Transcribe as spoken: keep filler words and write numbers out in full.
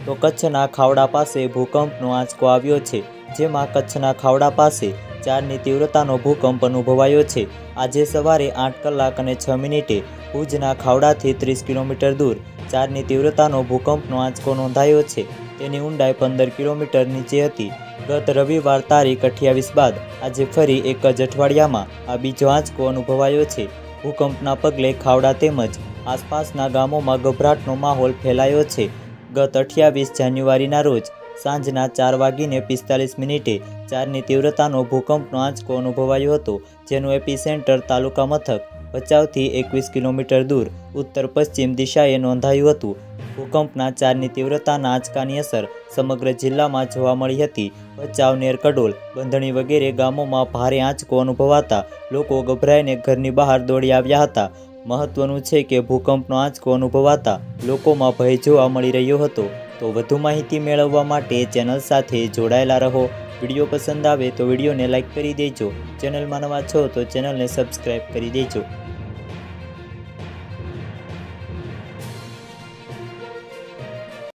તો કચ્છના ખાવડા પાસે ભૂકંપનો આંચકો આવ્યો છે, જેમાં કચ્છના ખાવડા પાસે ચારની તીવ્રતાનો ભૂકંપ અનુભવાયો છે। આજે સવારે આઠ કલાક અને છ મિનિટે ભુજના ખાવડાથી ત્રીસ કિલોમીટર દૂર ચારની તીવ્રતાનો ભૂકંપનો આંચકો નોંધાયો છે। તેની ઊંડાઈ પંદર કિલોમીટર નીચે હતી। ગત રવિવાર તારીખ અઠ્યાવીસ બાદ આજે ફરી એક જ અઠવાડિયામાં આ બીજો આંચકો અનુભવાયો છે। ભૂકંપના પગલે ખાવડા તેમજ આસપાસના ગામોમાં ગભરાટનો માહોલ ફેલાયો છે। ગત અઠ્યાવીસ જાન્યુઆરીના રોજ સાંજના ચાર વાગીને પિસ્તાલીસ મિનિટે ચારની તીવ્રતાનો ભૂકંપનો આંચકો અનુભવાયો હતો, જેનું એપિસેન્ટર તાલુકા મથક ભચાઉથી એકવીસ કિલોમીટર દૂર ઉત્તર પશ્ચિમ દિશાએ નોંધાયું હતું। ભૂકંપના ચારની તીવ્રતાના આંચકાની અસર સમગ્ર જિલ્લામાં જોવા મળી હતી। ભચાઉ, નેરકડોલ, બંધણી વગેરે ગામોમાં ભારે આંચકો અનુભવાતા લોકો ગભરાઈને ઘરની બહાર દોડી આવ્યા હતા। મહત્વનું છે કે ભૂકંપનો આંચકો અનુભવાતા લોકોમાં ભય જોવા મળી રહ્યો હતો। તો વધુ માહિતી મેળવવા માટે ચેનલ સાથે જોડાયેલા રહો। વિડીયો પસંદ આવે તો વિડીયોને લાઇક કરી દેજો। ચેનલમાં નવા છો તો ચેનલને સબસ્ક્રાઈબ કરી દેજો।